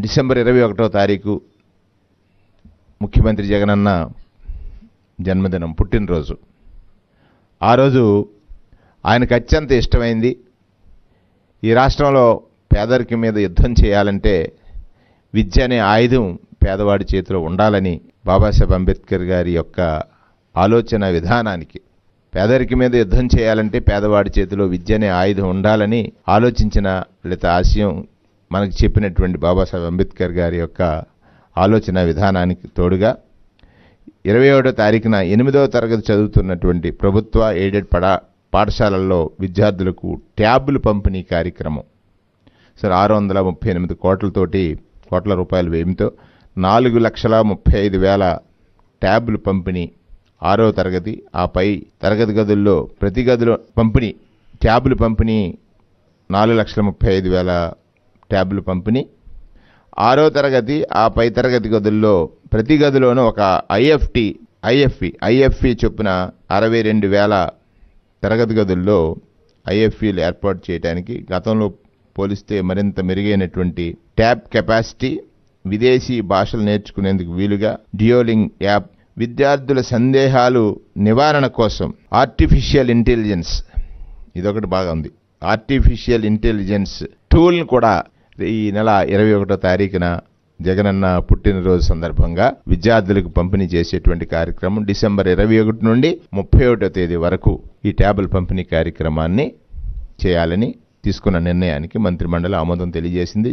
December 21వ తారీఖు ముఖ్యమంత్రి జగనన్న జన్మదినం, పుట్టినరోజు. ఆ రోజు ఆయనకు అత్యంత ఇష్టమైంది, ఈ రాష్ట్రంలో పేదరికం మీద యుద్ధం చేయాలంటే విద్య అనే ఆయుధం పేదవాడి చేతిలో ఉండాలని బాబాసాహెబ్ అంబేద్కర్ గారి యొక్క ఆలోచన విధానానికి, పేదరికం మీద యుద్ధం చేయాలంటే పేదవాడి చేతిలో విద్య అనే ఆయుధం ఉండాలని ఆలోచించిన లేదా ఆశయం మనకు చెప్పినటువంటి బాబాసాహెబ్ అంబేద్కర్ గారి యొక్క ఆలోచన విధానానికి తోడుగా 27వ తారీఖున 8వ తరగతి చదువుతున్నటువంటి ప్రభుత్వ ఎయిడెడ్ పాఠశాలల్లో విద్యార్థులకు ట్యాబ్లు పంపిణీ కార్యక్రమం 638 కోట్ల రూపాయల వ్యయంతో 4,35,000 ట్యాబ్లు పంపిణీ 6వ తరగతి, ఆపై తరగతి గదుల్లో ప్రతి గదిలో పంపిణీ ట్యాబ్లు పంపిణీ 4,35,000 ట్యాబ్లు పంపిణీ 6వ తరగతి, ఆ పై తరగతి గదుల్లో ప్రతి గదిలోనూ ఒక ఐఎఫ్ఈ చొప్పున 62,000 తరగతి గదుల్లో ఐఎఫ్ఈలు ఏర్పాటు చేయడానికి గతంలో పోలిస్తే మరింత మెరుగైనటువంటి ట్యాబ్ కెపాసిటీ, విదేశీ భాషలు నేర్చుకునేందుకు వీలుగా డ్యూయోలింగ్ యాప్, విద్యార్థుల సందేహాలు నివారణ కోసం ఆర్టిఫిషియల్ ఇంటెలిజెన్స్, ఇదొకటి బాగా ఉంది, ఆర్టిఫిషియల్ ఇంటెలిజెన్స్ టూల్ని కూడా ఈ నెల 21వ తారీఖున జగనన్న పుట్టినరోజు సందర్భంగా విద్యార్థులకు పంపిణీ చేసేటువంటి కార్యక్రమం డిసెంబర్ 21 నుండి 31వ తేదీ వరకు ఈ ట్యాబుల పంపిణీ కార్యక్రమాన్ని చేయాలని తీసుకున్న నిర్ణయానికి మంత్రిమండలి ఆమోదం తెలియజేసింది.